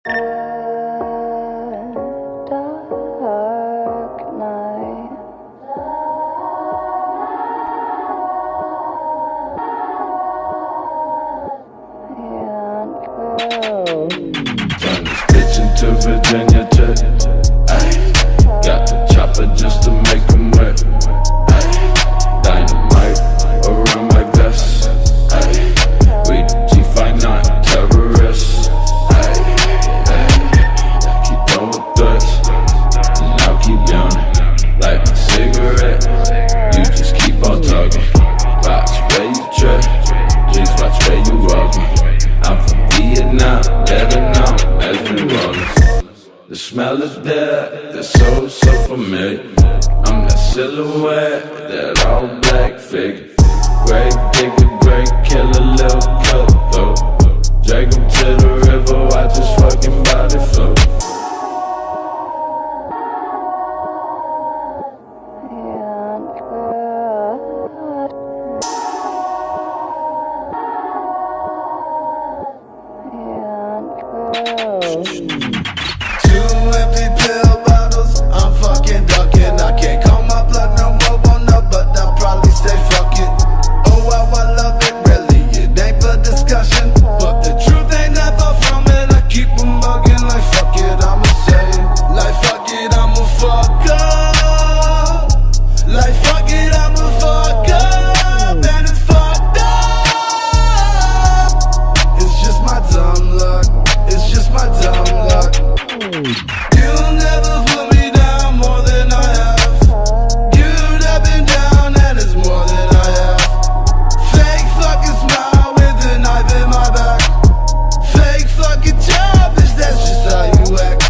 Turn this bitch into Virginia Tech. Ayy, got the chopper just to make him wet. Ayy, dynamite around my vest. Ayy, we the G59 terrorists. Ayy, keep throwing threats, and I'll keep yawning like my cigarette. You just keep on talking. Watch where you tread, just watch where you walking. I'm from Vietnam, better known as New Orleans. The smell is there, the soul so familiar. I'm that silhouette, that all black figure. Great digger, great killer, little cutthroat. Drag him to the river, watch his fucking body float. Two empty pill bottles, I'm fucking ducking. I can't call my blood no more, won't know, but I'll probably say fuck it. Oh wow, I love it, really, it ain't for discussion. But the truth ain't never from it, I keep them bugging like fuck it, I'ma say it. Like fuck it, I'ma fuck up. Like fuck it, I'ma fuck up. And it's fucked up. It's just my dumb luck, it's just my dumb luck. You'll never put me down more than I have. You'd have been down and it's more than I have. Fake fucking smile with a knife in my back. Fake fucking job, bitch, that's just how you act.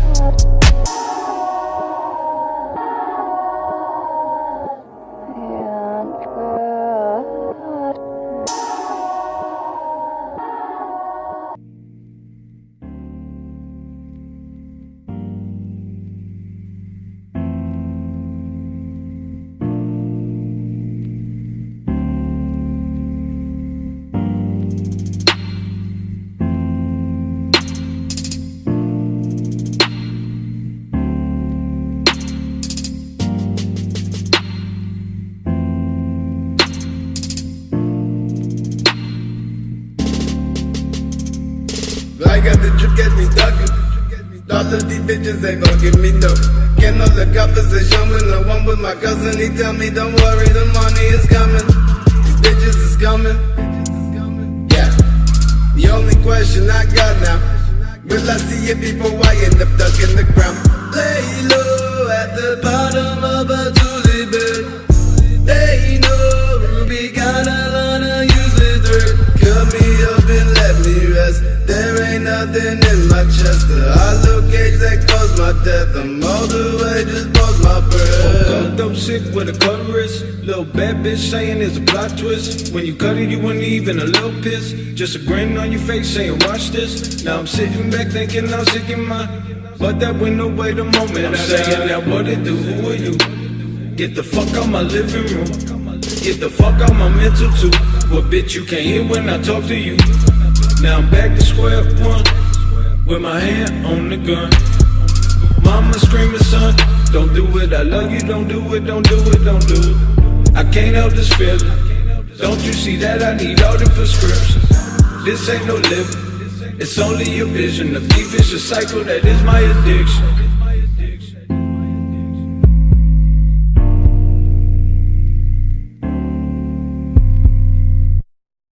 I got the drip, get me ducking. All of these bitches ain't gon' give me no. Can't know the conversation with the one with my cousin. He tell me don't worry, the money is coming. These bitches is coming. Yeah. The only question I got now, will I see you before I end up ducking the ground? Lay low at the bottom of a tulip bed. They know Ruby got a lot of useless thread. Cut me up and let me rest. There ain't nothing in my chest. The hollow cage that caused my death. I'm all the way, just bust my breath. Dope sick with a cut wrist. Little bad bitch saying it's a plot twist. When you cut it, you weren't even a little piss. Just a grin on your face saying watch this. Now I'm sitting back thinking I'm sick in my. But that went away the moment I'm saying that what it do, who are you? Get the fuck out my living room. Get the fuck out my mental too. Well bitch you can't hear when I talk to you. Now I'm back to square one, with my hand on the gun. Mama screaming, son, don't do it, I love you, don't do it, don't do it, don't do it. I can't help this feeling, don't you see that I need all the prescriptions. This ain't no living, it's only a vision, a vicious cycle that is my addiction.